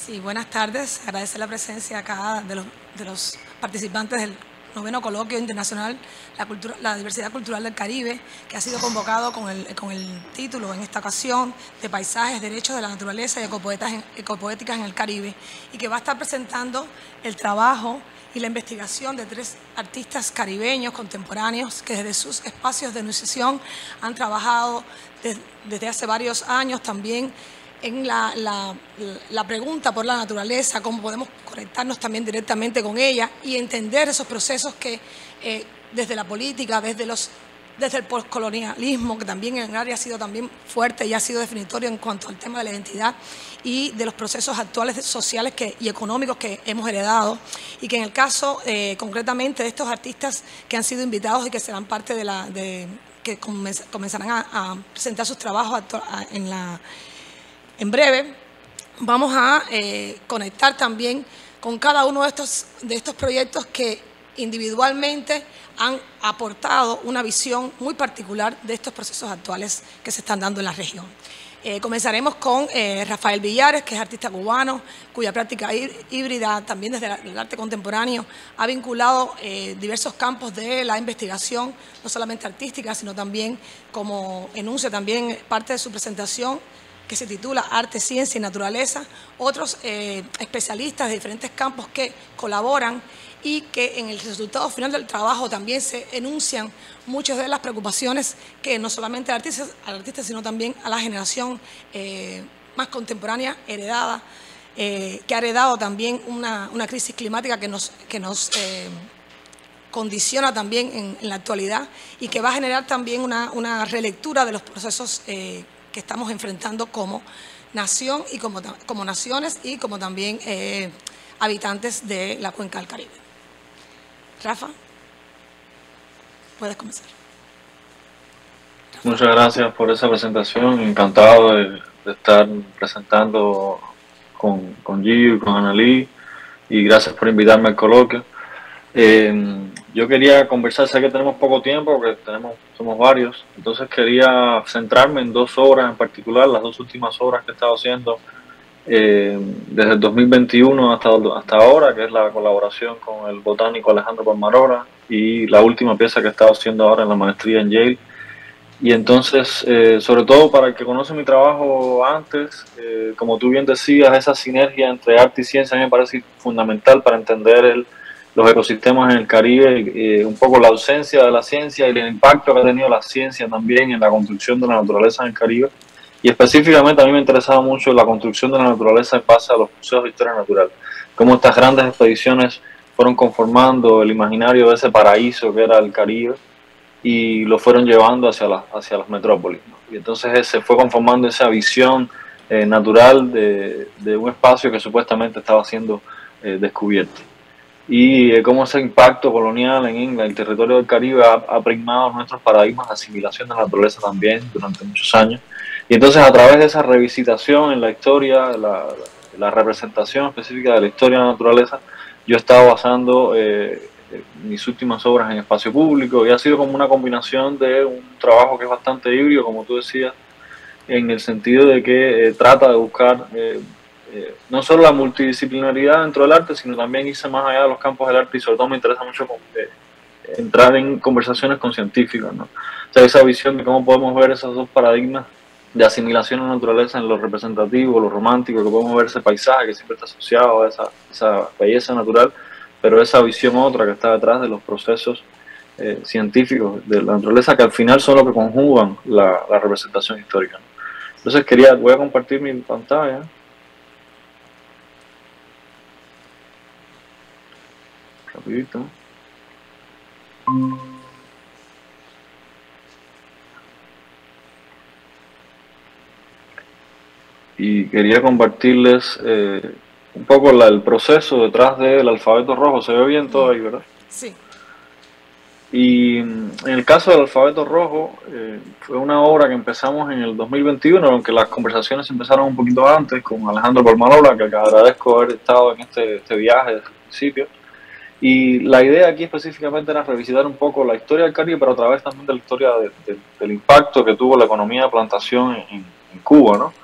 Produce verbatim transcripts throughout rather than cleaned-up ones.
Sí, buenas tardes. Agradecer la presencia acá de los, de los participantes del noveno coloquio internacional la, cultura, la diversidad cultural del Caribe, que ha sido convocado con el, con el título en esta ocasión de Paisajes, Derechos de la Naturaleza y Ecopoetas en, Ecopoéticas en el Caribe, y que va a estar presentando el trabajo y la investigación de tres artistas caribeños contemporáneos que desde sus espacios de enunciación han trabajado desde, desde hace varios años también en la, la, la pregunta por la naturaleza, cómo podemos conectarnos también directamente con ella y entender esos procesos que eh, desde la política, desde, los, desde el postcolonialismo, que también en el área ha sido también fuerte y ha sido definitorio en cuanto al tema de la identidad y de los procesos actuales sociales que, y económicos que hemos heredado, y que en el caso eh, concretamente de estos artistas que han sido invitados y que serán parte de la... De, que comenzarán a, a presentar sus trabajos en la... En breve vamos a eh, conectar también con cada uno de estos, de estos proyectos que individualmente han aportado una visión muy particular de estos procesos actuales que se están dando en la región. Eh, comenzaremos con eh, Rafael Villares, que es artista cubano, cuya práctica híbrida también desde el arte contemporáneo ha vinculado eh, diversos campos de la investigación, no solamente artística, sino también, como enuncia también parte de su presentación, que se titula Arte, Ciencia y Naturaleza, otros eh, especialistas de diferentes campos que colaboran y que en el resultado final del trabajo también se enuncian muchas de las preocupaciones que no solamente al artista, al artista sino también a la generación eh, más contemporánea heredada, eh, que ha heredado también una, una crisis climática que nos, que nos eh, condiciona también en, en la actualidad y que va a generar también una, una relectura de los procesos eh, que estamos enfrentando como nación y como, como naciones y como también eh, habitantes de la cuenca del Caribe. Rafa, puedes comenzar. Rafa. Muchas gracias por esa presentación, encantado de, de estar presentando con, con Gio y con Annalí, y gracias por invitarme al coloquio. Eh, yo quería conversar, sé que tenemos poco tiempo, porque tenemos, somos varios, entonces quería centrarme en dos obras en particular, las dos últimas obras que he estado haciendo eh, desde el dos mil veintiuno hasta, hasta ahora, que es la colaboración con el botánico Alejandro Palmarola y la última pieza que he estado haciendo ahora en la maestría en Yale. Y entonces, eh, sobre todo para el que conoce mi trabajo antes, eh, como tú bien decías, esa sinergia entre arte y ciencia a mí me parece fundamental para entender el los ecosistemas en el Caribe, eh, un poco la ausencia de la ciencia y el impacto que ha tenido la ciencia también en la construcción de la naturaleza en el Caribe. Y específicamente a mí me interesaba mucho la construcción de la naturaleza en base a los museos de historia natural, cómo estas grandes expediciones fueron conformando el imaginario de ese paraíso que era el Caribe y lo fueron llevando hacia, la, hacia las metrópolis, ¿no? Y entonces se fue conformando esa visión eh, natural de, de un espacio que supuestamente estaba siendo eh, descubierto. Y eh, cómo ese impacto colonial en, en el territorio del Caribe ha, ha primado nuestros paradigmas de asimilación de la naturaleza también durante muchos años. Y entonces a través de esa revisitación en la historia, la, la representación específica de la historia de la naturaleza, yo he estado basando eh, mis últimas obras en espacio público, y ha sido como una combinación de un trabajo que es bastante híbrido, como tú decías, en el sentido de que eh, trata de buscar eh, Eh, no solo la multidisciplinaridad dentro del arte, sino también irse más allá de los campos del arte, y sobre todo me interesa mucho eh, entrar en conversaciones con científicos, ¿no? O sea, esa visión de cómo podemos ver esos dos paradigmas de asimilación a la naturaleza en lo representativo, lo romántico, que podemos ver ese paisaje que siempre está asociado a esa, esa belleza natural, pero esa visión otra que está detrás de los procesos eh, científicos de la naturaleza, que al final son los que conjugan la, la representación histórica, ¿no? Entonces quería, voy a compartir mi pantalla. Rapidito. Y quería compartirles eh, un poco la, el proceso detrás del alfabeto rojo. Se ve bien todo ahí, ¿verdad? Sí. Y en el caso del alfabeto rojo, eh, fue una obra que empezamos en el dos mil veintiuno, aunque las conversaciones empezaron un poquito antes con Alejandro Palmarola, que agradezco haber estado en este, este viaje desde el principio. Y la idea aquí específicamente era revisitar un poco la historia del Caribe, pero a través también de la historia de, de, del impacto que tuvo la economía de plantación en, en Cuba, ¿no?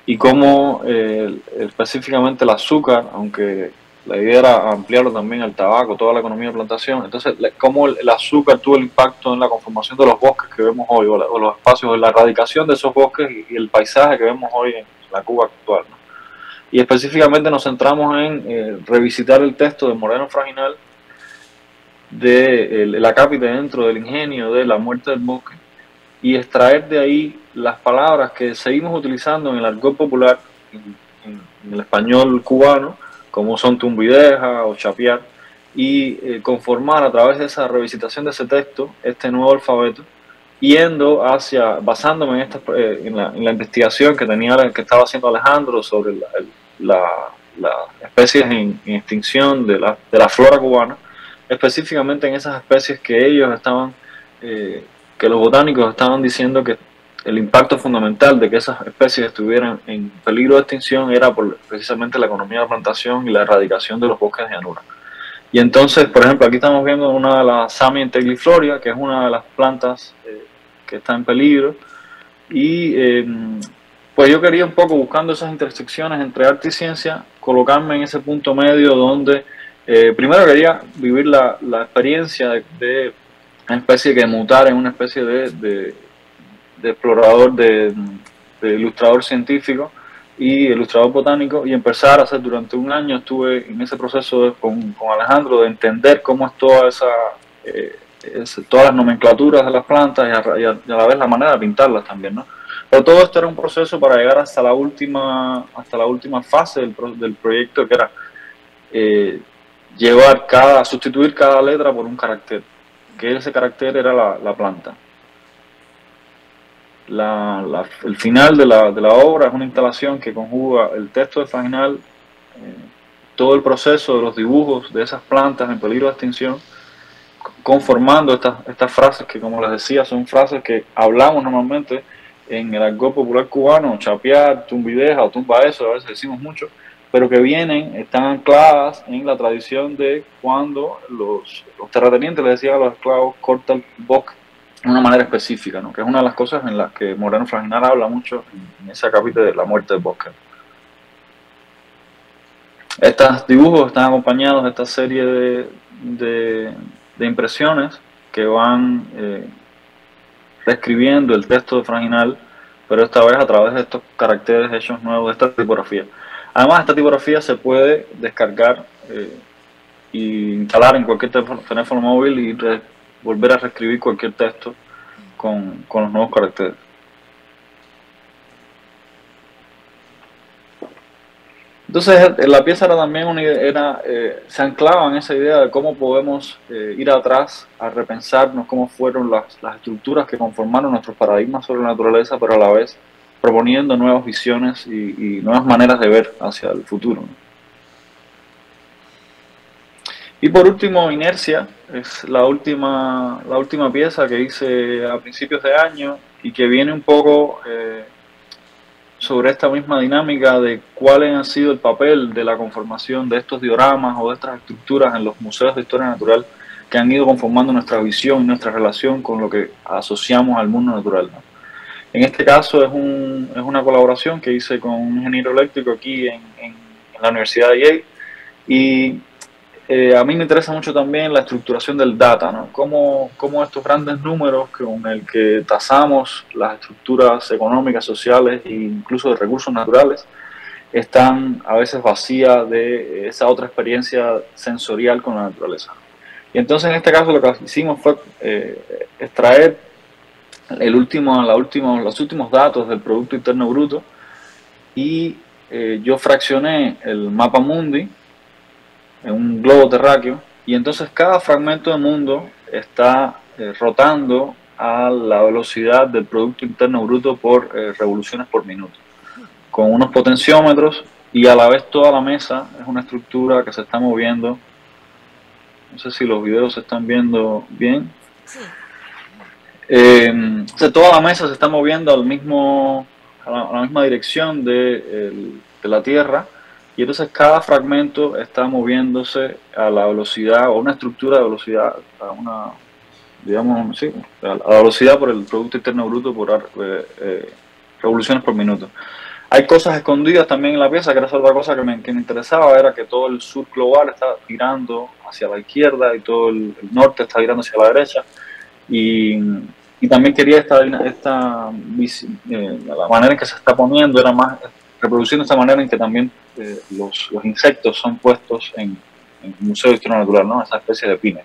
y cómo eh, específicamente el azúcar, aunque la idea era ampliarlo también al tabaco, toda la economía de plantación, entonces cómo el, el azúcar tuvo el impacto en la conformación de los bosques que vemos hoy, o, la, o los espacios, de la erradicación de esos bosques y, y el paisaje que vemos hoy en la Cuba actual, ¿no? Y específicamente nos centramos en eh, revisitar el texto de Moreno Fraginal, de el, el acápite dentro del ingenio de La muerte del bosque, y extraer de ahí las palabras que seguimos utilizando en el argot popular, en, en, en el español cubano, como son tumbideja o chapear, y eh, conformar a través de esa revisitación de ese texto este nuevo alfabeto, yendo hacia, basándome en, esta, eh, en, la, en la investigación que tenía, que estaba haciendo Alejandro sobre la, la, la especies en, en extinción de la, de la flora cubana, específicamente en esas especies que ellos estaban, eh, que los botánicos estaban diciendo que el impacto fundamental de que esas especies estuvieran en peligro de extinción era por precisamente la economía de la plantación y la erradicación de los bosques de llanura. Y entonces, por ejemplo, aquí estamos viendo una de las Samia integrifloria, que es una de las plantas eh, que está en peligro, y eh, pues yo quería un poco, buscando esas intersecciones entre arte y ciencia, colocarme en ese punto medio donde eh, primero quería vivir la, la experiencia de, de una especie que mutara en una especie de, de, de explorador, de, de ilustrador científico y ilustrador botánico, y empezar a hacer durante un año, estuve en ese proceso de, con, con Alejandro, de entender cómo es toda esa, eh, es, todas las nomenclaturas de las plantas y a, y, a, y a la vez la manera de pintarlas también, ¿no? Pero todo esto era un proceso para llegar hasta la última, hasta la última fase del, del proyecto, que era eh, llevar cada, sustituir cada letra por un carácter, que ese carácter era la, la planta. La, la, el final de la, de la obra es una instalación que conjuga el texto de Fraginal, eh, todo el proceso de los dibujos de esas plantas en peligro de extinción, conformando estas, estas frases que, como les decía, son frases que hablamos normalmente en el argot popular cubano, chapear, tumbideja o tumba eso, a veces decimos mucho, pero que vienen, están ancladas en la tradición de cuando los, los terratenientes les decían a los esclavos, corta el bosque de una manera específica, ¿no? Que es una de las cosas en las que Moreno Fraginal habla mucho en ese capítulo de La muerte del bosque. Estos dibujos están acompañados de esta serie de, de, de impresiones que van eh, reescribiendo el texto de Fraginal, pero esta vez a través de estos caracteres hechos nuevos, de esta tipografía. Además, esta tipografía se puede descargar eh, e instalar en cualquier teléfono móvil y re, volver a reescribir cualquier texto con, con los nuevos caracteres. Entonces, la pieza era también una idea, era, eh, se anclaba en esa idea de cómo podemos eh, ir atrás a repensarnos cómo fueron las, las estructuras que conformaron nuestros paradigmas sobre la naturaleza, pero a la vez proponiendo nuevas visiones y, y nuevas maneras de ver hacia el futuro, ¿no? Y por último, Inercia, es la última, la última pieza que hice a principios de año y que viene un poco eh, sobre esta misma dinámica de cuál ha sido el papel de la conformación de estos dioramas o de estas estructuras en los museos de historia natural que han ido conformando nuestra visión y nuestra relación con lo que asociamos al mundo natural, ¿no? En este caso es, un, es una colaboración que hice con un ingeniero eléctrico aquí en, en, en la Universidad de Yale, y eh, a mí me interesa mucho también la estructuración del data, ¿no? Cómo, cómo estos grandes números con el que tasamos las estructuras económicas, sociales e incluso de recursos naturales están a veces vacías de esa otra experiencia sensorial con la naturaleza. Y entonces en este caso lo que hicimos fue eh, extraer el último, la último, los últimos datos del Producto Interno Bruto, y eh, yo fraccioné el mapa mundi en un globo terráqueo, y entonces cada fragmento de mundo está eh, rotando a la velocidad del Producto Interno Bruto por eh, revoluciones por minuto, con unos potenciómetros, y a la vez toda la mesa es una estructura que se está moviendo. No sé si los videos se están viendo bien. Sí. Eh, o sea, toda la mesa se está moviendo al mismo, a, la, a la misma dirección de, el, de la Tierra, y entonces cada fragmento está moviéndose a la velocidad, o una estructura de velocidad, a una, digamos, sí, a la velocidad por el Producto Interno Bruto por eh, eh, revoluciones por minuto. Hay cosas escondidas también en la pieza, que era otra cosa que me, que me interesaba, era que todo el sur global está girando hacia la izquierda y todo el, el norte está girando hacia la derecha. Y, y también quería esta, esta eh, la manera en que se está poniendo, era más reproduciendo esta manera en que también eh, los, los insectos son puestos en, en el Museo de Historia Natural, ¿no? Esa especie de pines.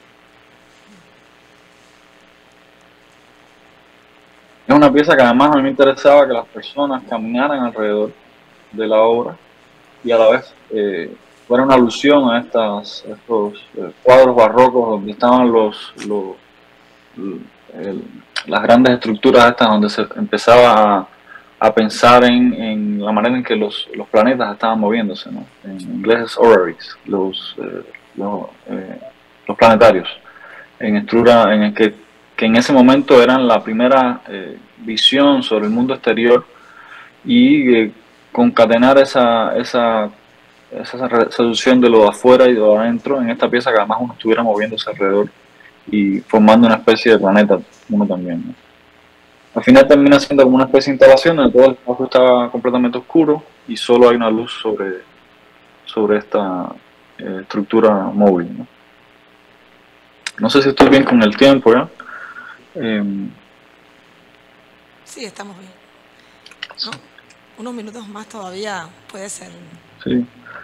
Es una pieza que además a mí me interesaba que las personas caminaran alrededor de la obra y a la vez eh, fuera una alusión a estas, estos eh, cuadros barrocos donde estaban los, los el, las grandes estructuras estas, donde se empezaba a, a pensar en, en la manera en que los, los planetas estaban moviéndose, ¿no? En inglés es orreries, los, eh, los, eh, los planetarios, en estructura en el que que en ese momento eran la primera eh, visión sobre el mundo exterior y eh, concatenar esa, esa, esa seducción de lo de afuera y de lo de adentro en esta pieza que además uno estuviera moviéndose alrededor y formando una especie de planeta uno también, ¿no? Al final termina siendo como una especie de instalación donde todo el espacio está completamente oscuro y solo hay una luz sobre, sobre esta eh, estructura móvil, ¿no? No sé si estoy bien con el tiempo, ¿ya? Eh, sí, estamos bien. ¿No? Unos minutos más todavía puede ser. Sí.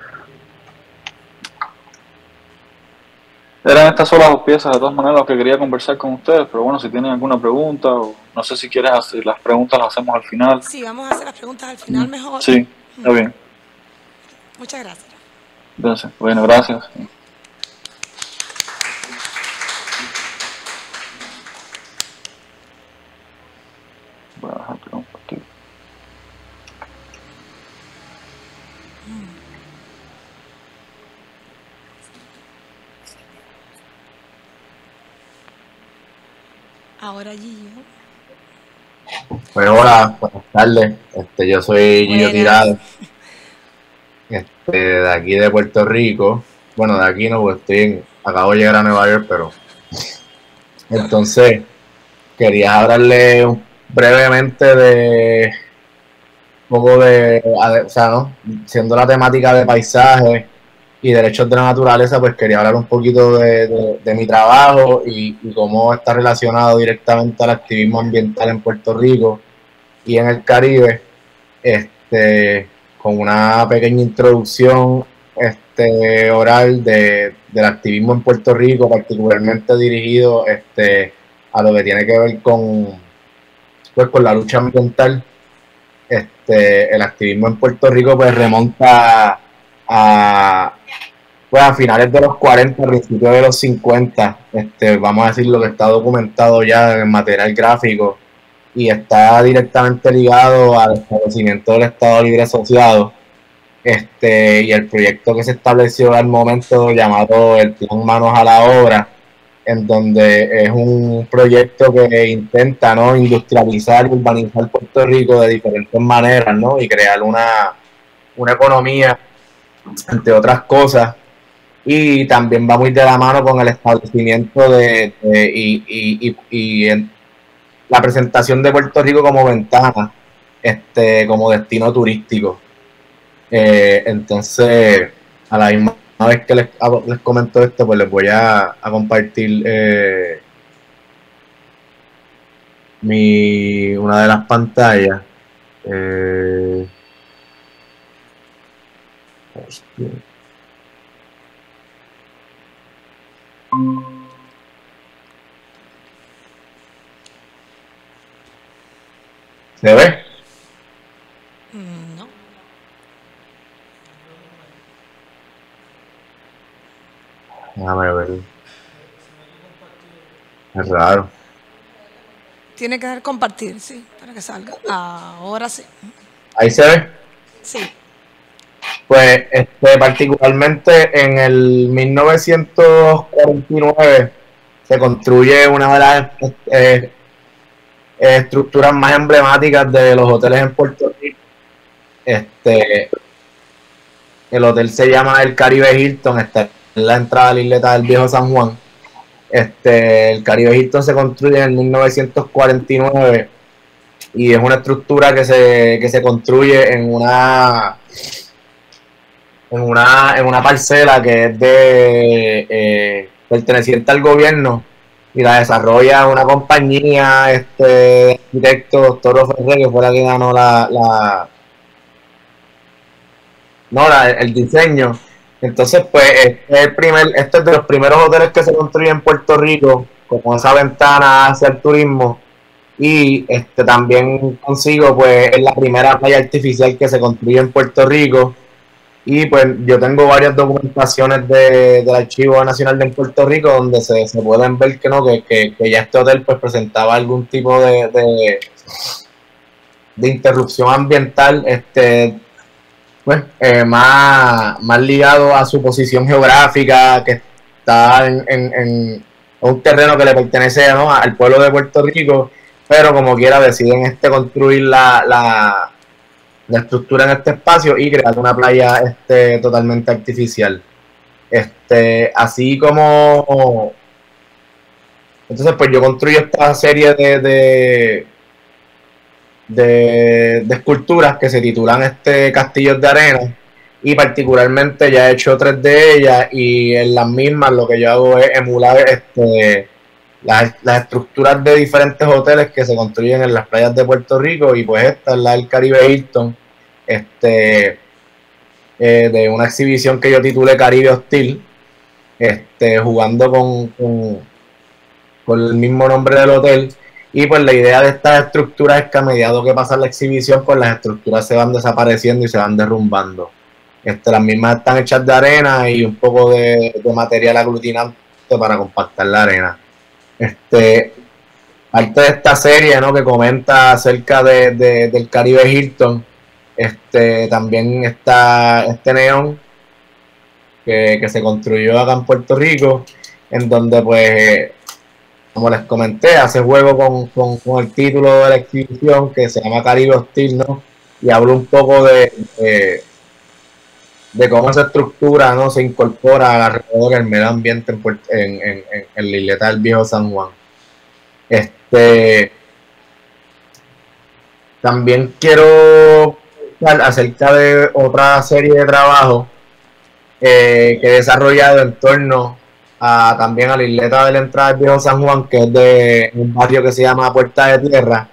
Eran estas solas dos piezas, de todas maneras, las que quería conversar con ustedes, pero bueno, si tienen alguna pregunta, o no sé si quieres hacer las preguntas, las hacemos al final. Sí, vamos a hacer las preguntas al final mejor. Sí, está bien. Muchas gracias. Gracias. Bueno, gracias. Voy a dejar de compartir. Ahora Gillo. Bueno, hola, buenas tardes. Este, yo soy Gillo Tirado, este, de aquí de Puerto Rico. Bueno, de aquí no, porque estoy en, acabo de llegar a Nueva York, pero entonces quería hablarle brevemente de un poco de, o sea, ¿no? Siendo la temática de paisaje y derechos de la naturaleza, pues quería hablar un poquito de, de, de mi trabajo y, y cómo está relacionado directamente al activismo ambiental en Puerto Rico y en el Caribe, este, con una pequeña introducción este, oral de, del activismo en Puerto Rico, particularmente dirigido este, a lo que tiene que ver con, pues, con la lucha ambiental. Este, el activismo en Puerto Rico pues remonta a, pues, a finales de los cuarenta, principios de los cincuenta, este, vamos a decir lo que está documentado ya en material gráfico y está directamente ligado al establecimiento del Estado Libre Asociado, este, y el proyecto que se estableció al momento llamado el Plan Manos a la Obra, en donde es un proyecto que intenta, ¿no?, industrializar y urbanizar Puerto Rico de diferentes maneras, ¿no?, y crear una, una economía, entre otras cosas, y también va muy de la mano con el establecimiento de, de y, y, y, y en la presentación de Puerto Rico como ventana, este, como destino turístico. Eh, entonces, a la misma vez que les, les comento esto, pues les voy a, a compartir eh, mi, una de las pantallas. Eh, ¿Se ve? Mm, no. Déjame ver. Es raro. Tiene que dar compartir, sí, para que salga. Ahora sí. ¿Ahí se ve? Sí. Pues este, particularmente en el mil novecientos cuarenta y nueve se construye una de las eh, estructuras más emblemáticas de los hoteles en Puerto Rico. Este, el hotel se llama el Caribe Hilton, está en la entrada de la isleta del Viejo San Juan. Este, el Caribe Hilton se construye en mil novecientos cuarenta y nueve y es una estructura que se, que se construye en una en una en una parcela que es de eh, perteneciente al gobierno y la desarrolla una compañía este de arquitectos, Toro Ferrer, que fue la que ganó la, la no la, el diseño. Entonces, pues, este es, el primer, este es de los primeros hoteles que se construyen en Puerto Rico, con esa ventana hacia el turismo. Y este también consigo, pues, es la primera playa artificial que se construye en Puerto Rico. Y pues yo tengo varias documentaciones de, del Archivo Nacional de Puerto Rico donde se, se pueden ver que no que, que, que ya este hotel pues presentaba algún tipo de, de, de interrupción ambiental, este pues eh, más, más ligado a su posición geográfica, que está en, en, en un terreno que le pertenece, ¿no?, al pueblo de Puerto Rico, pero como quiera deciden este construir la, la, la estructura en este espacio y crear una playa este totalmente artificial. Este, así como entonces pues yo construyo esta serie de, de De, de esculturas que se titulan este Castillos de Arena, y particularmente ya he hecho tres de ellas, y en las mismas lo que yo hago es emular este las, las estructuras de diferentes hoteles que se construyen en las playas de Puerto Rico, y pues esta es la del Caribe Hilton, este eh, de una exhibición que yo titulé Caribe Hostil, este jugando con, con, con el mismo nombre del hotel. Y pues la idea de estas estructuras es que a medida que pasa la exhibición, pues las estructuras se van desapareciendo y se van derrumbando. Este, las mismas están hechas de arena y un poco de, de material aglutinante para compactar la arena. Este, parte de esta serie, ¿no?, que comenta acerca de, de, del Caribe Hilton, este, también está este neón que, que se construyó acá en Puerto Rico, en donde pues, como les comenté, hace juego con, con, con el título de la exhibición, que se llama Caribe Hostil, ¿no? Y hablo un poco de, de, de cómo esa estructura, ¿no?, se incorpora alrededor del medio ambiente en, en, en, en la isleta del Viejo San Juan. Este, también quiero hablar acerca de otra serie de trabajos eh, que he desarrollado en torno A, también a la isleta de la entrada del Viejo San Juan, que es de un barrio que se llama Puerta de Tierra.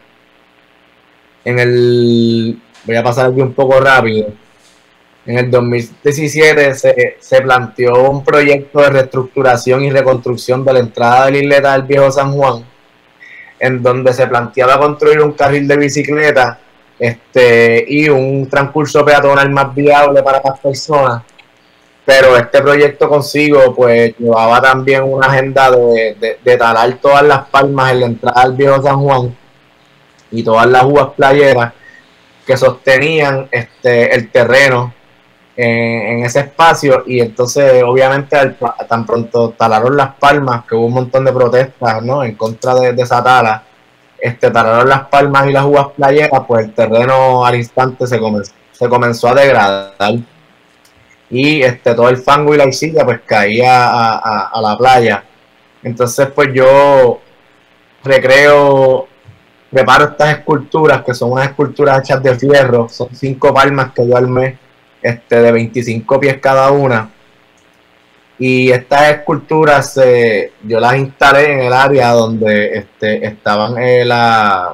En el, voy a pasar aquí un poco rápido, en el dos mil diecisiete se, se planteó un proyecto de reestructuración y reconstrucción de la entrada de la isleta del Viejo San Juan, en donde se planteaba construir un carril de bicicleta este, y un transcurso peatonal más viable para las personas. Pero este proyecto consigo pues llevaba también una agenda de, de, de talar todas las palmas en la entrada al Viejo San Juan y todas las uvas playeras que sostenían este el terreno en, en ese espacio. Y entonces obviamente al, tan pronto talaron las palmas, que hubo un montón de protestas, ¿no?, en contra de, de esa tala, este, talaron las palmas y las uvas playeras, pues el terreno al instante se comenzó, se comenzó a degradar. Y este, todo el fango y la arcilla pues caía a, a, a la playa. Entonces pues yo recreo, preparo estas esculturas, que son unas esculturas hechas de fierro, son cinco palmas que yo armé este, de veinticinco pies cada una. Y estas esculturas eh, yo las instalé en el área donde este, estaban eh, la...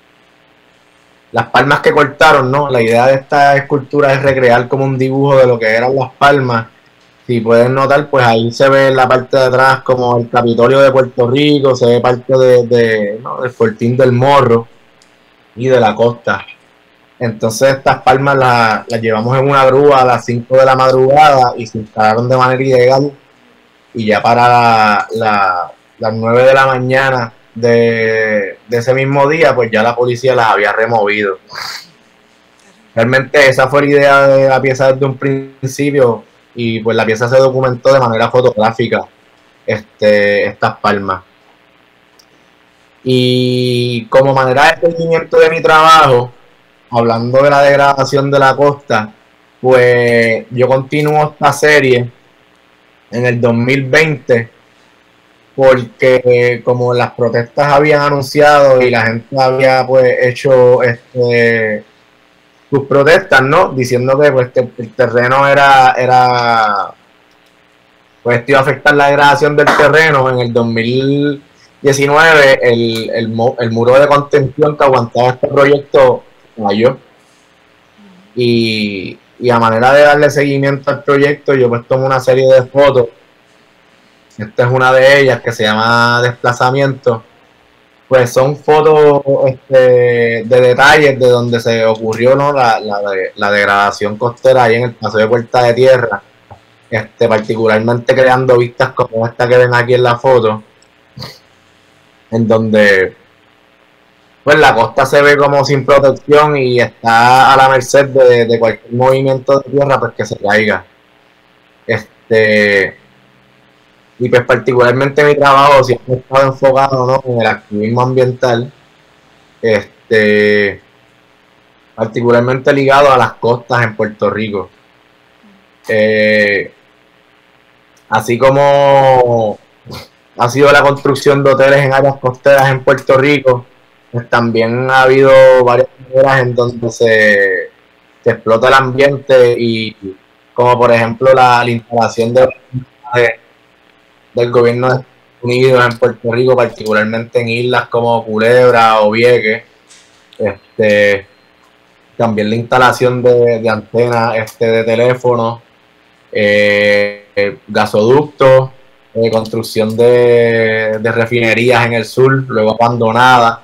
las palmas que cortaron, ¿no? La idea de esta escultura es recrear como un dibujo de lo que eran las palmas. Si pueden notar, pues ahí se ve en la parte de atrás como el Capitolio de Puerto Rico, se ve parte de, de, ¿no?, del Fortín del Morro y de la costa. Entonces estas palmas las, las llevamos en una grúa a las cinco de la madrugada y se instalaron de manera ilegal, y ya para la, la, las nueve de la mañana De, de ese mismo día pues ya la policía las había removido. Realmente esa fue la idea de la pieza desde un principio, y pues la pieza se documentó de manera fotográfica, este, estas palmas. Y como manera de seguimiento de mi trabajo, hablando de la degradación de la costa, pues yo continúo esta serie en el dos mil veinte. porque como las protestas habían anunciado y la gente había pues hecho este sus protestas, ¿no? Diciendo que pues que el terreno era era pues esto iba a afectar la degradación del terreno. En el dos mil diecinueve el, el, el muro de contención que aguantaba este proyecto cayó. Y, y a manera de darle seguimiento al proyecto, yo pues tomo una serie de fotos. Esta es una de ellas que se llama Desplazamiento. Pues son fotos este, de detalles de donde se ocurrió, ¿no? la, la, la degradación costera ahí en el paso de Puerta de Tierra. Este, particularmente creando vistas como esta que ven aquí en la foto, en donde pues la costa se ve como sin protección y está a la merced de, de cualquier movimiento de tierra pues que se caiga. Este, y pues particularmente mi trabajo siempre ha estado enfocado, ¿no? en el activismo ambiental, este, particularmente ligado a las costas en Puerto Rico. Eh, así como ha sido la construcción de hoteles en áreas costeras en Puerto Rico, pues también ha habido varias maneras en donde se, se explota el ambiente, y como por ejemplo la, la instalación de, de, del gobierno de Estados Unidos en Puerto Rico, particularmente en islas como Culebra o Vieques. Este, también la instalación de, de antenas este, de teléfono, eh, gasoductos, eh, construcción de, de refinerías en el sur, luego abandonadas.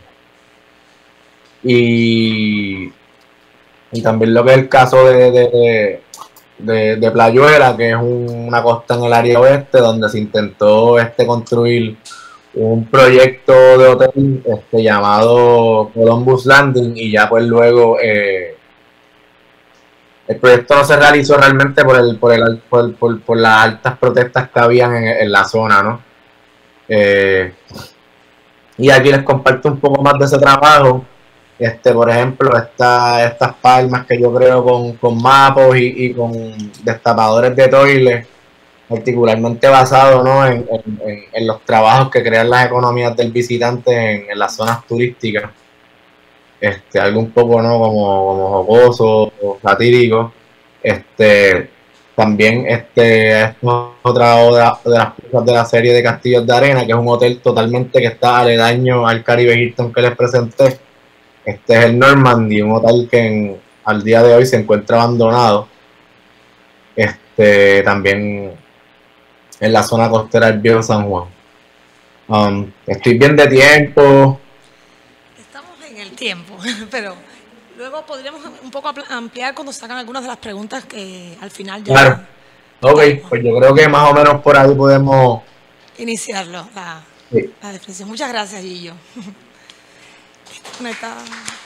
Y, y también lo que es el caso de, de, de, de Playuela, que es un, una costa en el área oeste, donde se intentó este, construir un proyecto de hotel este, llamado Columbus Landing, y ya pues luego eh, el proyecto no se realizó realmente por, el, por, el, por, por, por las altas protestas que habían en, en la zona, ¿no? Eh, y aquí les comparto un poco más de ese trabajo. Este, por ejemplo, esta, estas palmas que yo creo con, con mapos y, y con destapadores de toiles, particularmente basado, ¿no? en, en, en los trabajos que crean las economías del visitante en, en las zonas turísticas. Este, algo un poco, ¿no? como, como jocoso o satírico. Este, también este, es otra de las cosas de la serie de Castillos de Arena, que es un hotel totalmente que está aledaño al Caribe Hilton que les presenté. Este es el Normandy, un hotel que en, al día de hoy se encuentra abandonado. Este, también en la zona costera del Viejo San Juan. Um, estoy bien de tiempo. Estamos en el tiempo, pero luego podríamos un poco ampliar cuando sacan algunas de las preguntas que al final ya... Claro. Ok, pues yo creo que más o menos por ahí podemos... iniciarlo, la, sí. la definición. Muchas gracias, Gillo. Conectada.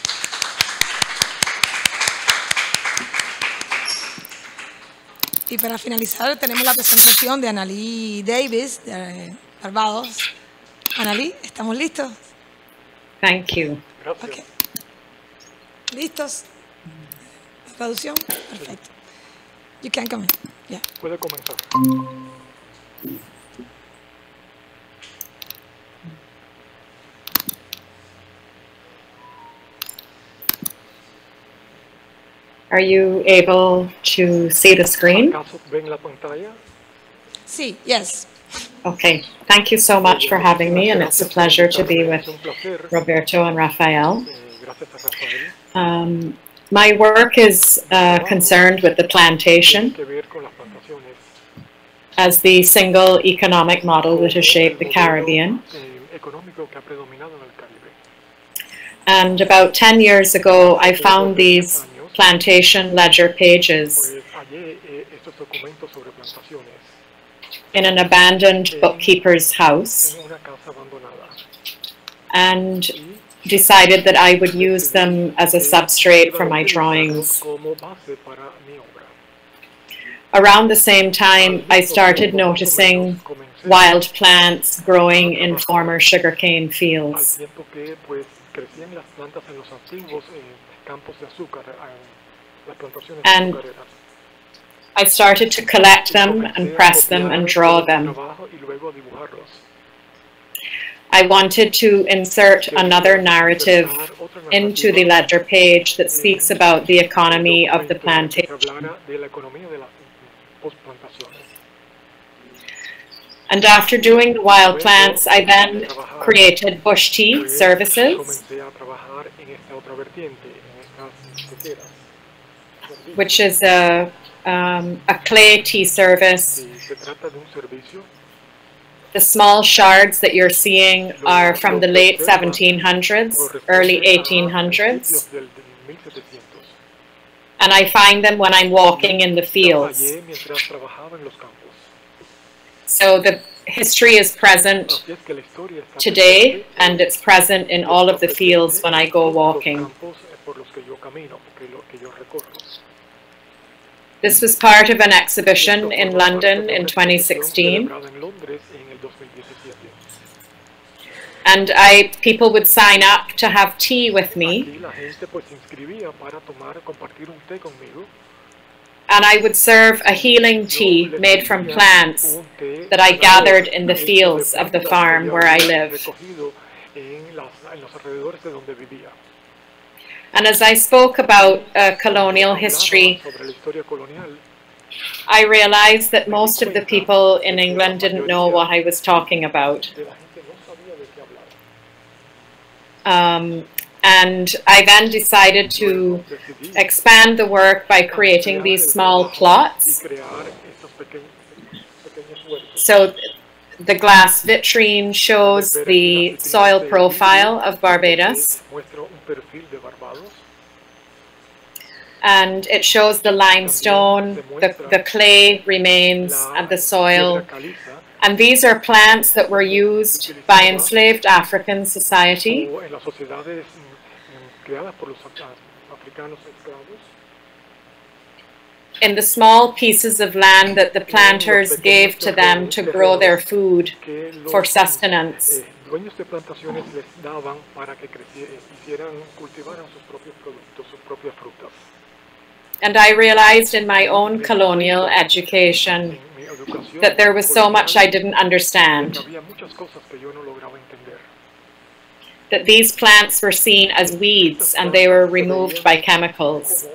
Y para finalizar tenemos la presentación de Analí Davis de Barbados. Analí, ¿estamos listos? Thank you. Okay. ¿Listos? ¿Traducción? Perfecto. You can come in. Yeah. Puede comenzar. Are you able to see the screen? Sí, yes. Okay, thank you so much for having me, and it's a pleasure to be with Roberto and Rafael. Um, my work is uh, concerned with the plantation as the single economic model that has shaped the Caribbean. And about ten years ago, I found these plantation ledger pages in an abandoned bookkeeper's house, and decided that I would use them as a substrate for my drawings. Around the same time, I started noticing wild plants growing in former sugarcane fields. And I started to collect them and press them and draw them. I wanted to insert another narrative into the ledger page that speaks about the economy of the plantation. And after doing the wild plants, I then created bush tea services, which is a, um, a clay tea service. The small shards that you're seeing are from the late seventeen hundreds, early eighteen hundreds. And I find them when I'm walking in the fields. So the history is present today, and it's present in all of the fields when I go walking. This was part of an exhibition in London in twenty sixteen. And I, people would sign up to have tea with me. And I would serve a healing tea made from plants that I gathered in the fields of the farm where I live. And as I spoke about uh, colonial history, I realized that most of the people in England didn't know what I was talking about. Um, and I then decided to expand the work by creating these small plots. So the glass vitrine shows the soil profile of Barbados, and it shows the limestone, the, the clay remains and the soil. And these are plants that were used by enslaved African society in the small pieces of land that the planters gave to them to grow their food for sustenance. And I realized in my own colonial education that there was so much I didn't understand. That these plants were seen as weeds and they were removed by chemicals.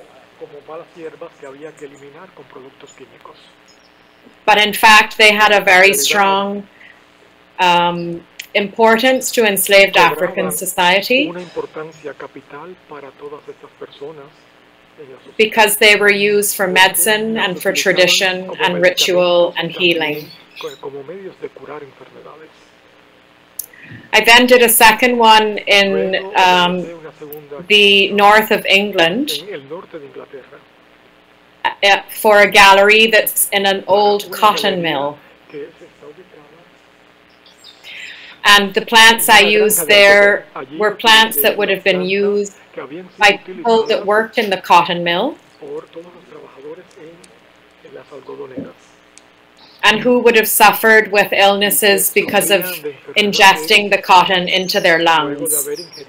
But in fact, they had a very strong um, importance to enslaved African society, because they were used for medicine and for tradition and ritual and healing. I then did a second one in um, the north of England uh, for a gallery that's in an old cotton mill. And the plants I used there were plants that would have been used by people that worked in the cotton mill and who would have suffered with illnesses because of ingesting the cotton into their lungs.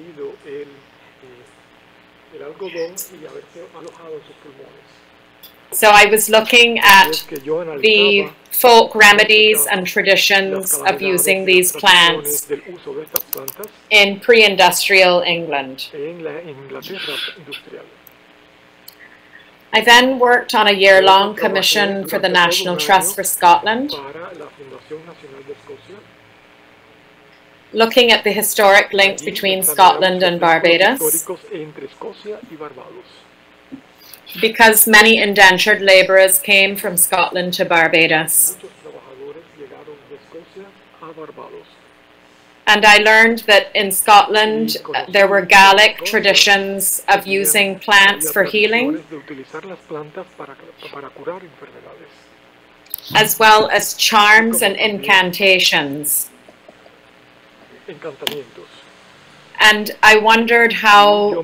So I was looking at the folk remedies and traditions of using these plants in pre-industrial England. I then worked on a year-long commission for the National Trust for Scotland, looking at the historic links between Scotland and Barbados, because many indentured labourers came from Scotland to Barbados. And I learned that in Scotland uh, there were Gaelic traditions of using plants for healing, as well as charms and incantations. And I wondered how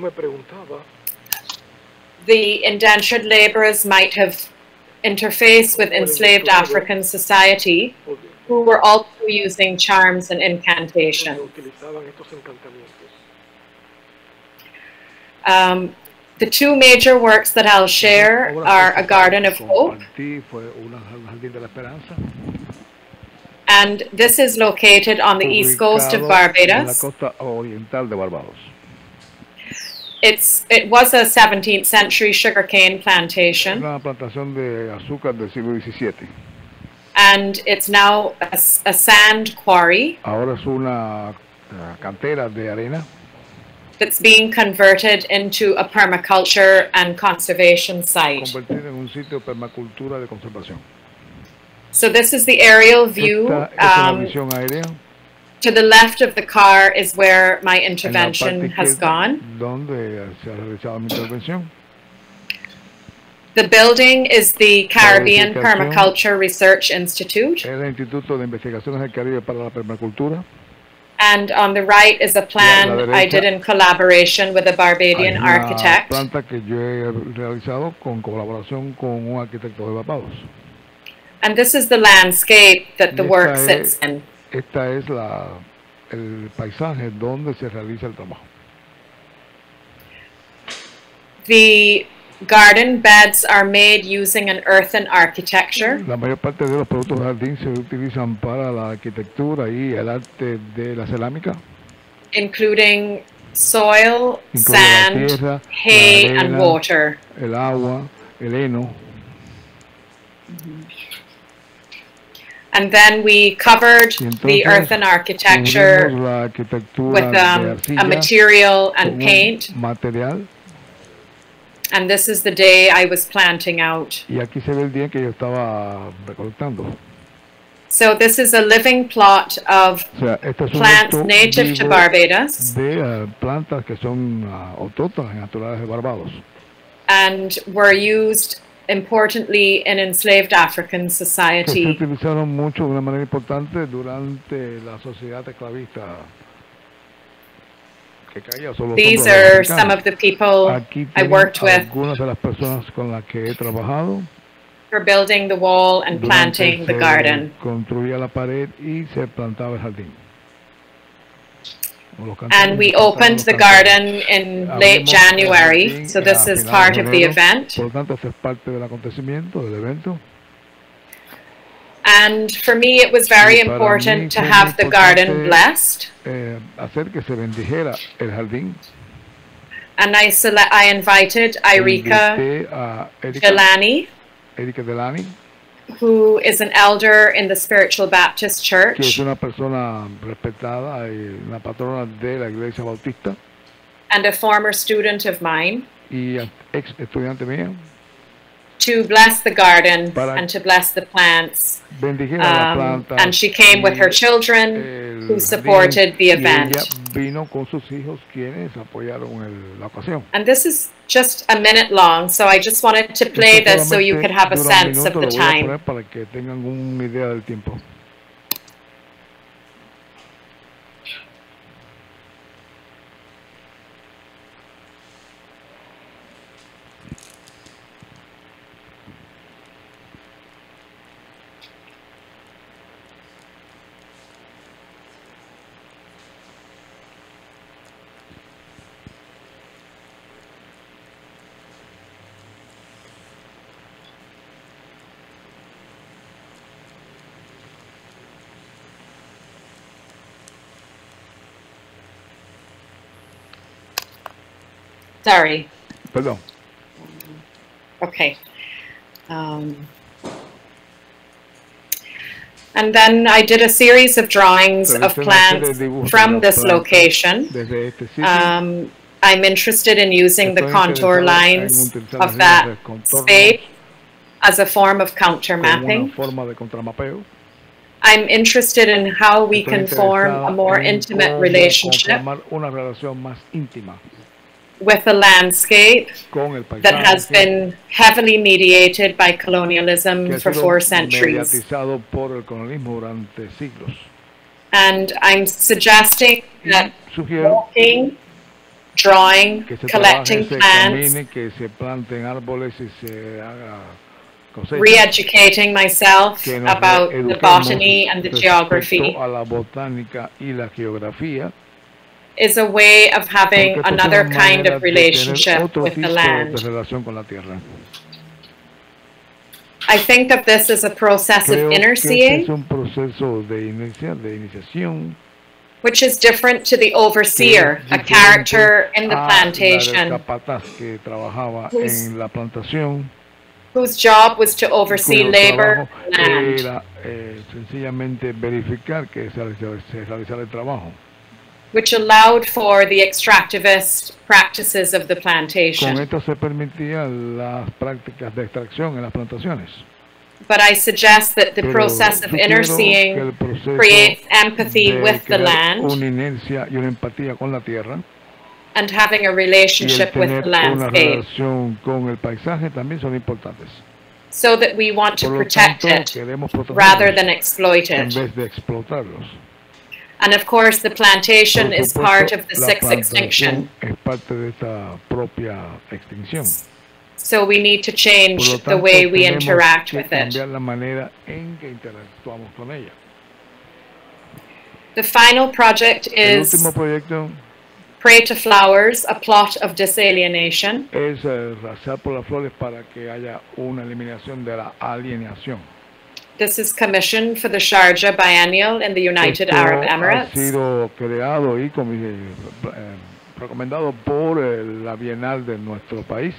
the indentured labourers might have interfaced with enslaved African society, who were also using charms and incantations. Um, the two major works that I'll share are A Garden of Hope And this is located on the east coast of Barbados. En la costa oriental de Barbados. It's, it was a seventeenth century sugarcane plantation. Una plantación de azúcar del siglo diecisiete. And it's now a, a sand quarry. Ahora es una uh, cantera de arena. That's being converted into a permaculture and conservation site. Convertida en un sitio de permacultura de conservación. So this is the aerial view. Esta, esta es la um, visión aérea. To the left of the car is where my intervention has gone. Donde se ha realizado mi intervención. The building is the Caribbean Permaculture Research Institute. El Instituto de Investigaciones del Caribe para la Permacultura. And on the right is a plan derecha, I did in collaboration with a Barbadian architect. Planta que yo he realizado con colaboración con un arquitecto de Barbados. And this is the landscape that the work es, sits in. Esta es la, el paisaje donde se realiza el trabajo. The garden beds are made using an earthen architecture. La mayor parte de los productos de jardín se utilizan para la arquitectura y el arte de la cerámica. Including soil, Incluye sand, tierra, hay, arena, and water. El agua, el heno. Mm-hmm. And then we covered entonces, the earthen architecture with um, a material and paint. Material. And this is the day I was planting out. Y aquí se ve el día que yo estaba recolectando. So this is a living plot of o sea, este es plants native to Barbados. De uh, plantas que son uh, autóctonas naturales de Barbados. And were used importantly in enslaved African society. Que se utilizaron mucho de una manera importante durante la sociedad esclavista. Que caía sobre These are some of the people I worked with algunas de las personas con las que he trabajado for building the wall and planting the garden. Construía la pared y se plantaba el jardín. And we opened the garden in late January, so this is part of the event. Por tanto, es parte del acontecimiento, del evento. And for me, it was very important to have the garden blessed. Eh, hacer que se bendijera el jardín. And I, I invited Erika Delany, Erika Delany, who is an elder in the Spiritual Baptist Church. Que es una persona respetada y una patrona de la Iglesia Bautista. And a former student of mine. Y ex estudiante mía. To bless the garden and to bless the plants. Um, and she came with her children who supported the event. Vino con sus hijos quienes apoyaron el, la ocasión. And this is just a minute long, so I just wanted to play this so you could have a sense of the time. Para que tengan una idea del tiempo. Sorry. Perdón. Okay. Um, and then I did a series of drawings of plants from this location. Um, I'm interested in using the contour lines of that space as a form of counter mapping. I'm interested in how we can form a more intimate relationship with a landscape that has been heavily mediated by colonialism for four centuries. And I'm suggesting that walking, drawing, collecting plants, re-educating myself about the botany and the geography is a way of having another kind of relationship with the land. I think of this as a process Creo of que inner-seeing, es un proceso de, inicia, de iniciación, which is different to the overseer, a character in the plantation, la capataz que trabajaba en la plantación, whose job was to oversee labor and land. Era eh, sencillamente verificar que se realizara el trabajo, which allowed for the extractivist practices of the plantation. Con esto se permitían las prácticas de extracción en las plantaciones. But I suggest that the Pero process of inner-seeing creates empathy with the land una inercia y una empatía con la tierra, and having a relationship with the landscape. Una relación con el paisaje también son importantes. So that we want to protect it rather than exploit it. En vez de explotarlos. And of course, the plantation is part of the sixth extinction. Es parte de esta propia extinción. So we need to change the way we interact with it. La manera en que interactuamos con ella. The final project El is último proyecto Pray to Flowers, a plot of disalienation. Es eh, rezar por las flores para que haya una eliminación de la alienación. This is commissioned for the Sharjah Biennial in the United Esto Arab Emirates. Ha sido creado y eh, recomendado por eh, la Bienal de nuestro país.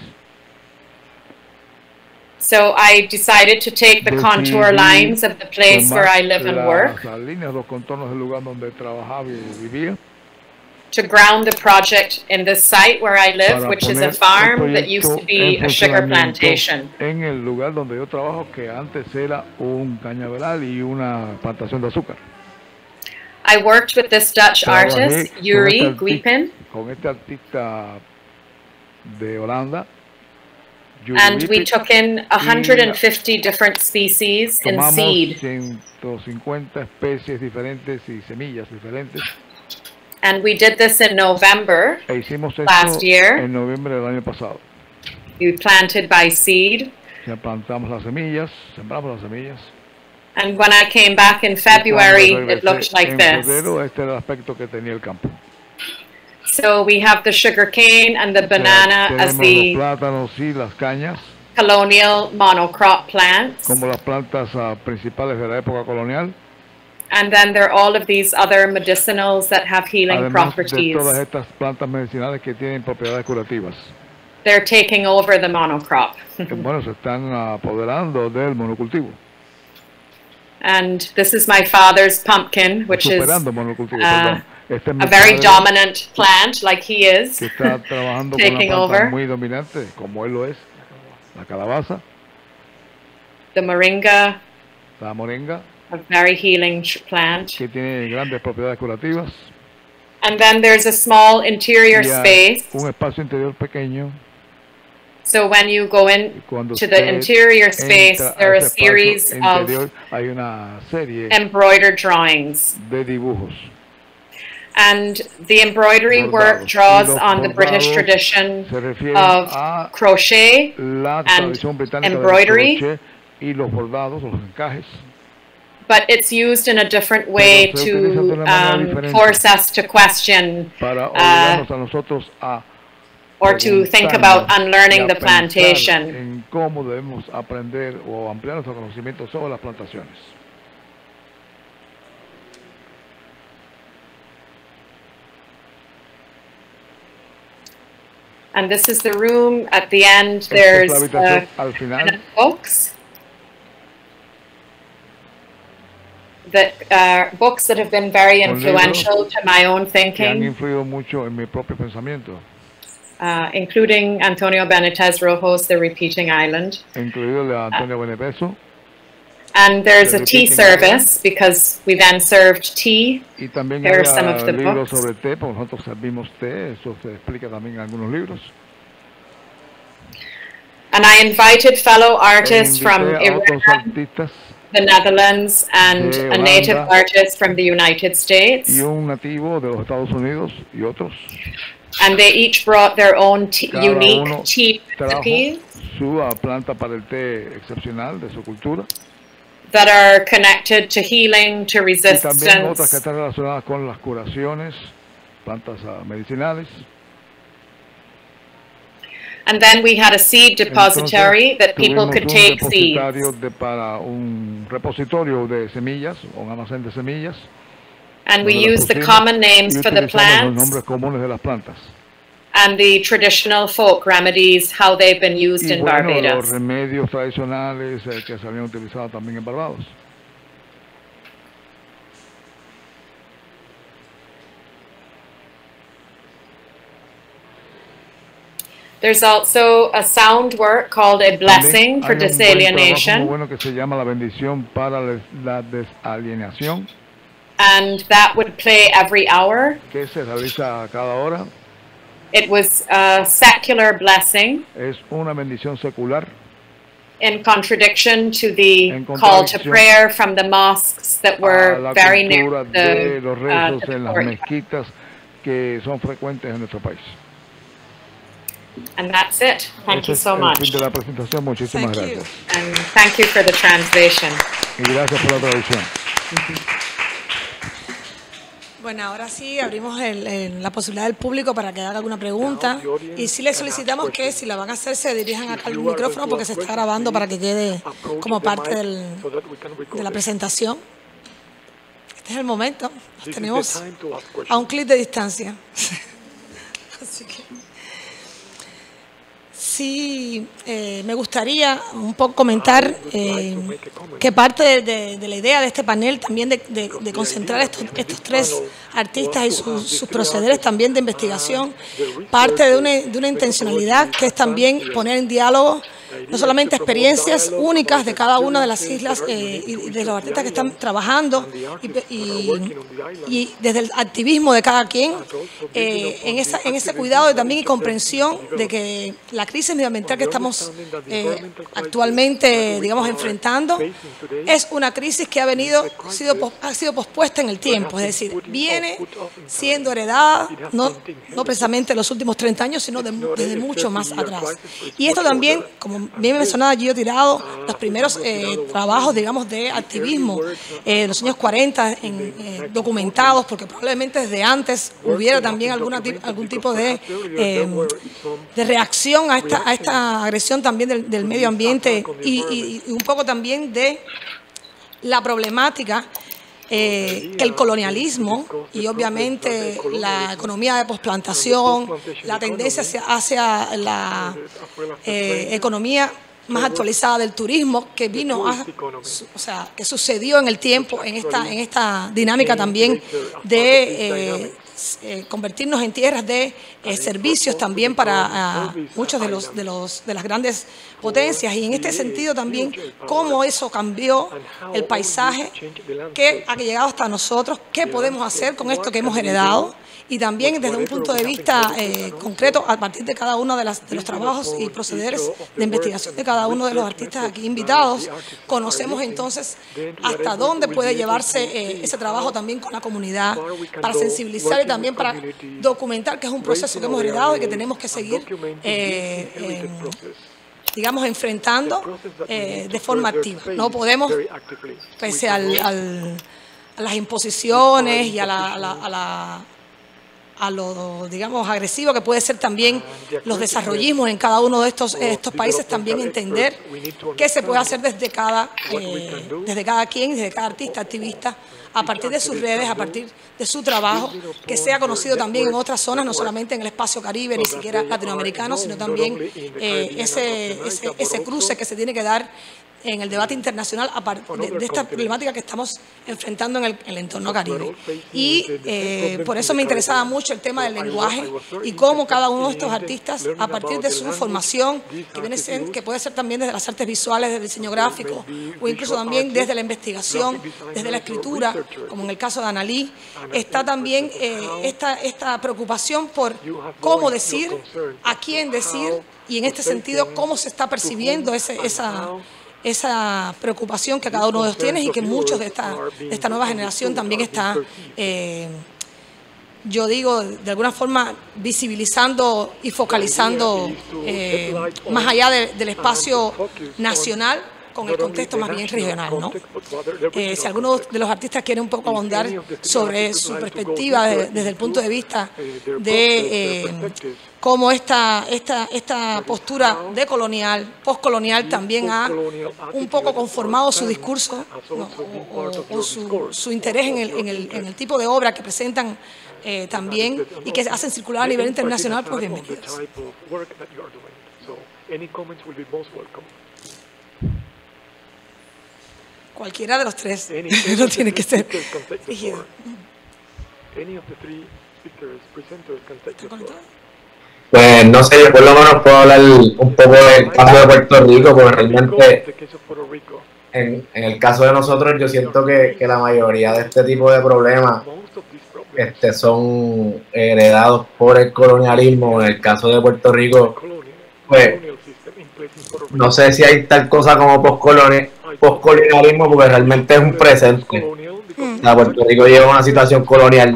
So I decided to take the contour lines of the place where I live and work, las líneas, los contornos del lugar donde trabajaba y vivía, to ground the project in this site where I live, which is a farm that used to be a sugar plantation. En el lugar donde yo trabajo, que antes era un cañaveral y una plantación de azúcar. I worked with this Dutch Trabajé artist, con Yuri este arti- Guipin, Con este artista de Holanda, Yuri and we Guipin, took in one hundred fifty different species in tomamos seed. ciento cincuenta especies diferentes y semillas diferentes. And we did this in November E hicimos esto last year. en noviembre del año pasado. We planted by seed. Ya plantamos las semillas, sembramos las semillas. And when I came back in February, it looked like en this. febrero, este era el aspecto que tenía el campo. So we have the sugar cane and the banana as Tenemos the los plátanos y las cañas colonial monocrop plants. como las plantas uh, principales de la época colonial. And then there are all of these other medicinals that have healing Además properties. de todas estas plantas medicinales que tienen propiedades curativas. They're taking over the monocrop. Que, bueno, se están apoderando del monocultivo. And this is my father's pumpkin, which is Superando monocultivo, uh, perdón. Este es mi a very padre, dominant plant, like he is, que está trabajando con taking una planta over. muy dominante, como él lo es. La calabaza, The moringa, la moringa, a very healing tr- plant. que tiene grandes propiedades curativas. And then there's a small interior Y hay space. un espacio interior pequeño. So when you go in Cuando to the usted interior space, entra a there are a ese espacio series interior, of hay una serie embroidered drawings. de dibujos. And the embroidery work Bordados. draws Y los on the British bordados tradition se refieren of a crochet la and tradición británica embroidery. del crochet y los bordados, los encajes. but it's used in a different way Pero se utiliza de to una manera um, diferente force us to question para uh, obligarnos a nosotros a or to think preguntarnos about unlearning y a the pensar plantation. en cómo debemos aprender o ampliar nuestro conocimiento sobre las plantaciones. And this is the room. At the end, Esta es there's la uh, habitación al final, books. That uh, books that have been very Con influential to my own que han thinking, influido mucho en mi propio pensamiento, uh, including Antonio Benitez Rojos, The Repeating Island. incluido el de Antonio Benepeso. And there's The a tea Repeating service because we then served tea. Y también Here hay are some of the libros books. sobre té, porque nosotros servimos té, eso se explica también en algunos libros. And I invited fellow E artists from invité a otros Iran, artistas the Netherlands, and de a native Holanda artist from the United States. y un nativo de los Estados Unidos y otros. And they each brought their own tea, Cada unique uno tea trajo recipes su ah, planta para el té excepcional de su cultura. that are connected to healing, to Y también otras que resistance, están relacionadas con las curaciones, plantas ah, medicinales. And then we had a seed depository Entonces, that people could take seeds. De, para un repositorio de semillas, un almacén de semillas. And we used the common names for the plants. Los nombres comunes de las plantas. And the traditional folk remedies, how they've been used y in bueno, Barbados. Los remedios tradicionales eh, que se habían utilizado también en Barbados. There's also a sound work called a blessing for desalienation. Bueno que se llama la bendición para la desalienación. And that would play every hour. Que se realiza a cada hora. It was a secular blessing. Es una bendición secular. In contradiction to the call to prayer from the mosques that were very near the, los rezos uh, the en las mezquitas que son frecuentes en nuestro país. And that's it. Thank you so much. Fin de la presentación. Muchísimas thank gracias. You. And thank you for the translation. Y gracias por la traducción. Bueno, ahora sí abrimos el, el, la posibilidad del público para que haga alguna pregunta. Y sí les solicitamos que si la van a hacer se dirijan acá al micrófono porque se está grabando para que quede como parte del, de la presentación. Este es el momento. Los tenemos a un clic de distancia. Así que sí, eh, me gustaría un poco comentar eh, que parte de, de, de la idea de este panel también de, de, de concentrar estos, estos tres artistas y sus, sus procederes también de investigación, parte de una, de una intencionalidad que es también poner en diálogo no solamente experiencias únicas de cada una de las islas eh, y de los artistas que están trabajando y, y, y desde el activismo de cada quien eh, en, esa, en ese cuidado y también y comprensión de que la crisis medioambiental que estamos eh, actualmente, digamos, enfrentando es una crisis que ha venido sido, ha sido pospuesta en el tiempo, es decir, viene siendo heredada no, no precisamente en los últimos treinta años, sino de, desde mucho más atrás. Y esto también, como bien mencionaba Gio Tirado, los primeros eh, trabajos, digamos, de activismo eh, de los años cuarenta en, eh, documentados, porque probablemente desde antes hubiera también alguna, algún tipo de, eh, de reacción a esta, a esta agresión también del, del medio ambiente y, y, y un poco también de la problemática Eh, que el colonialismo y obviamente la economía de posplantación, la tendencia hacia, hacia la eh, economía más actualizada del turismo que vino a, o sea, que sucedió en el tiempo en esta, en esta dinámica también de eh, eh, convertirnos en tierras de eh, servicios también para uh, muchos de los de los de las grandes potencias, y en este sentido también cómo eso cambió el paisaje que ha llegado hasta nosotros, qué podemos hacer con esto que hemos heredado, y también desde un punto de vista eh, concreto a partir de cada uno de, las, de los trabajos y procederes de investigación de cada uno de los artistas aquí invitados, conocemos entonces hasta dónde puede llevarse eh, ese trabajo también con la comunidad, para sensibilizar y también para documentar que es un proceso que hemos heredado y que tenemos que seguir eh, eh, digamos, enfrentando eh, de forma activa. No podemos, pese al, al, a las imposiciones y a la, a la, a la a lo, digamos, agresivo que puede ser también los desarrollismos en cada uno de estos, estos países, también entender qué se puede hacer desde cada, eh, desde cada quien, desde cada artista, activista, a partir de sus redes, a partir de su trabajo, que sea conocido también en otras zonas, no solamente en el espacio Caribe, ni siquiera latinoamericano, sino también eh, ese, ese, ese cruce que se tiene que dar en el debate internacional de, de esta problemática que estamos enfrentando en el, en el entorno Caribe. Y eh, por eso me interesaba mucho el tema del lenguaje y cómo cada uno de estos artistas, a partir de su formación, que, viene ser, que puede ser también desde las artes visuales, del diseño gráfico, o incluso también desde la investigación, desde la escritura, como en el caso de Annalí, está también eh, esta, esta preocupación por cómo decir, a quién decir, y en este sentido, cómo se está percibiendo ese, esa... esa preocupación que cada uno de ellos tiene y que muchos de esta, de esta nueva generación también está, eh, yo digo, de alguna forma visibilizando y focalizando eh, más allá de, del espacio nacional, con el contexto más bien regional, ¿no? Eh, si alguno de los artistas quiere un poco ahondar sobre su perspectiva de, desde el punto de vista de eh, cómo esta, esta, esta postura decolonial, postcolonial también ha un poco conformado su discurso, ¿no? o, o, o su, su interés en el, en, el, en el tipo de obra que presentan eh, también y que hacen circular a nivel internacional, pues bienvenidos. Cualquiera de los tres, no tiene que ser rígido. Pues no sé, yo por lo menos puedo hablar un poco del caso de Puerto Rico, porque realmente en, en el caso de nosotros yo siento que, que la mayoría de este tipo de problemas este, son heredados por el colonialismo. En el caso de Puerto Rico, pues no sé si hay tal cosa como postcolonialismo, porque realmente es un presente. O sea, Puerto Rico lleva una situación colonial,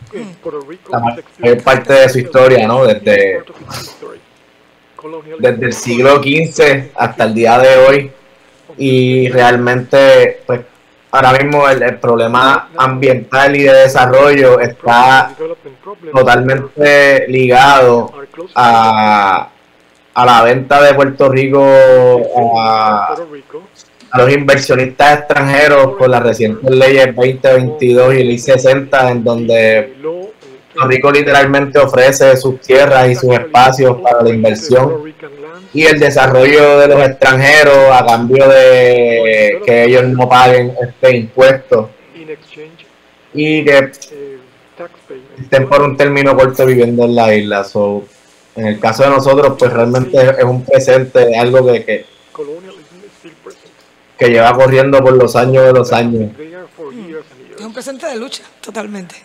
es parte de su historia, ¿no? Desde, desde el siglo quince hasta el día de hoy, y realmente, pues, ahora mismo el, el problema ambiental y de desarrollo está totalmente ligado a, a la venta de Puerto Rico a, a los inversionistas extranjeros por las recientes leyes veinte veintidós y ley sesenta, en donde Puerto Rico literalmente ofrece sus tierras y sus espacios para la inversión y el desarrollo de los extranjeros a cambio de que ellos no paguen este impuesto y que estén por un término corto viviendo en la isla. So, en el caso de nosotros, pues realmente es un presente, algo que, que, que lleva corriendo por los años de los años. Es un presente de lucha, totalmente.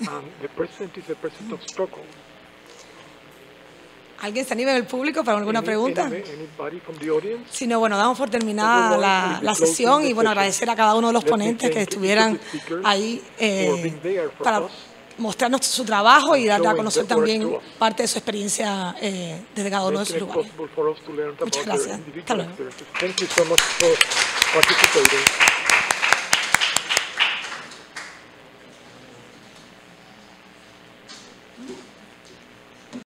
¿Alguien se anima en el público para alguna pregunta? Si no, bueno, damos por terminada la, la sesión y bueno, agradecer a cada uno de los ponentes que estuvieran ahí eh, para mostrarnos su trabajo y dar a conocer también parte de su experiencia eh, desde cada uno de sus lugares. Muchas gracias. Hasta luego.